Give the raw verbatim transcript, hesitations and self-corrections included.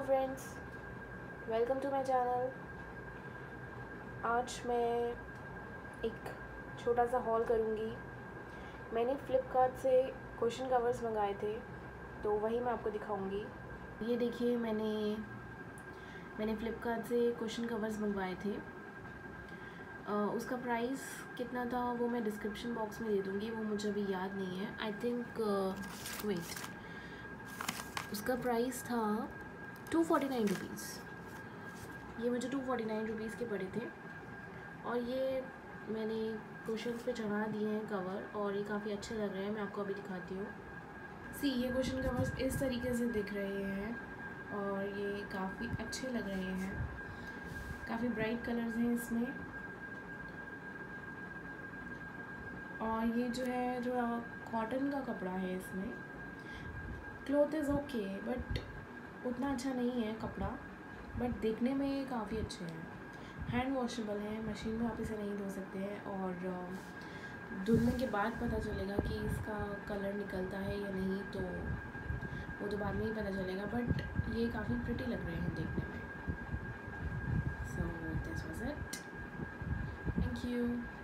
Friends, welcome to my channel. आज मैं एक छोटा सा हॉल करूँगी। मैंने फ्लिपकार्ट से क्वेश्चन कवर्स मंगाए थे, तो वही मैं आपको दिखाऊंगी। ये देखिए, मैंने मैंने फ्लिपकार्ट से क्वेश्चन कवर्स मंगवाए थे। uh, उसका प्राइस कितना था वो मैं डिस्क्रिप्शन बॉक्स में दे दूँगी, वो मुझे अभी याद नहीं है। आई थिंक वेट उसका प्राइस था टू फोर्टी नाइन रुपीज़। ये मुझे टू फोर्टी नाइन रुपीज़ के पड़े थे और ये मैंने क्वेश्चन पे चढ़ा दिए हैं कवर, और ये काफ़ी अच्छे लग रहे हैं। मैं आपको अभी दिखाती हूँ। सी ये क्वेश्चन कवर्स इस तरीके से दिख रहे हैं और ये काफ़ी अच्छे लग रहे हैं। काफ़ी ब्राइट कलर्स हैं इसमें, और ये जो है जो कॉटन का कपड़ा है इसमें। क्लॉथ इज़ ओके बट उतना अच्छा नहीं है कपड़ा, बट देखने में ये काफ़ी अच्छे हैं। हैंड वॉशेबल है, मशीन में आप इसे नहीं धो सकते हैं, और धुलने के बाद पता चलेगा कि इसका कलर निकलता है या नहीं, तो वो तो बाद में ही पता चलेगा। बट ये काफ़ी प्रिटी लग रहे हैं देखने में। So this was it, thank you.